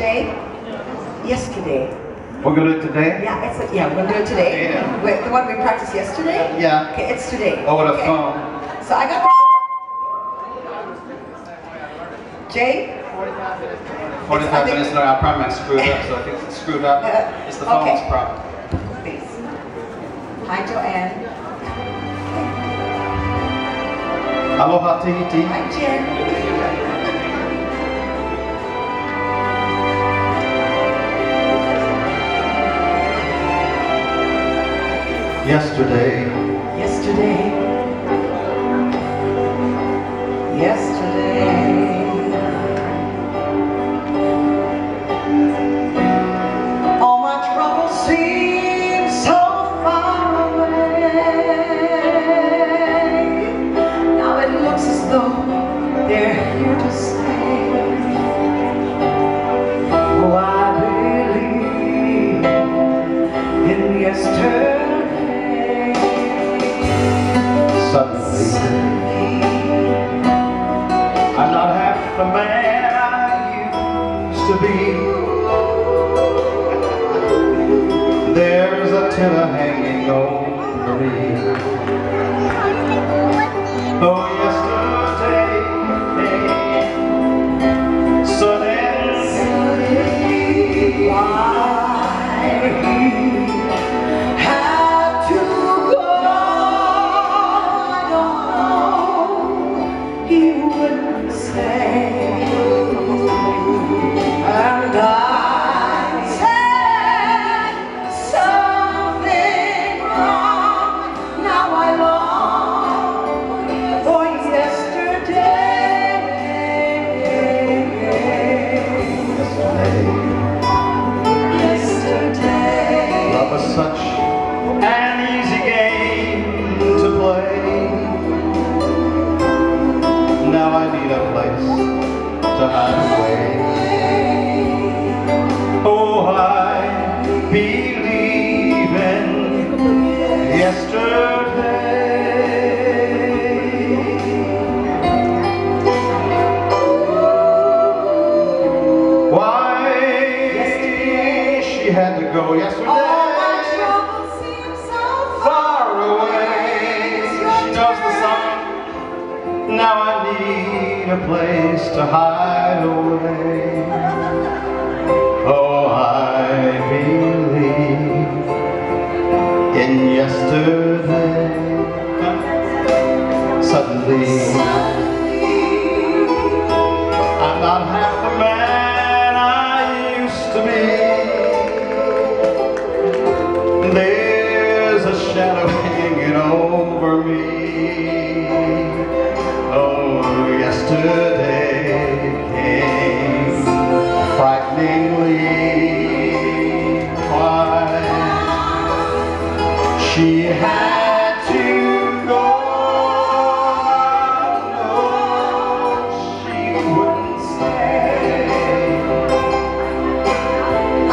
Jay? Yesterday. We're gonna do it today? Yeah, yeah, we're gonna do it today. Yeah. Wait, the one we practiced yesterday? Yeah. Okay, it's today. Over the okay. phone. So I got Jay? 45 minutes later, I probably might screw it up, so I think it's screwed up. It's the phone's okay. problem. Please. Hi, Joanne. Aloha, Tahiti. Hi, Jen. Yesterday. Yesterday. Yesterday. All my troubles seem so far away. Now it looks as though they're here to stay. Oh, I believe in yesterday. Suddenly, I'm not half the man I used to be. There's a tiller hanging over me. Oh, yesterday came suddenly. Why had to go? I don't know. He wouldn't say. And I said something wrong. Now I long for yesterday. Yesterday. Love is such an easy game to play. Now I need a place to hide away. Oh, I believe in yesterday. Why she had to go yesterday? All my troubles seem so Far away. She knows the song. Now I need a place to hide away. Oh, I believe in yesterday. Suddenly, I'm not half the man I used to be. There's a shadow hanging over me. Oh, yesterday came frighteningly. Why she had to go? No, she wouldn't stay. I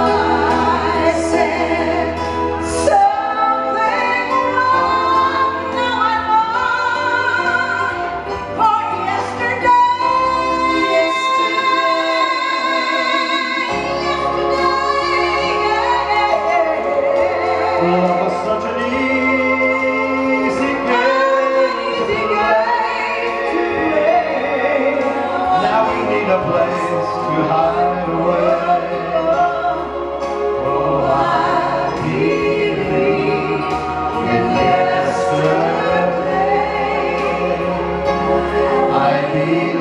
said something wrong. Now I long for yesterday. Love was such an easy game to play. Now we need a place to hide away. Oh, I believe in yesterday. I believe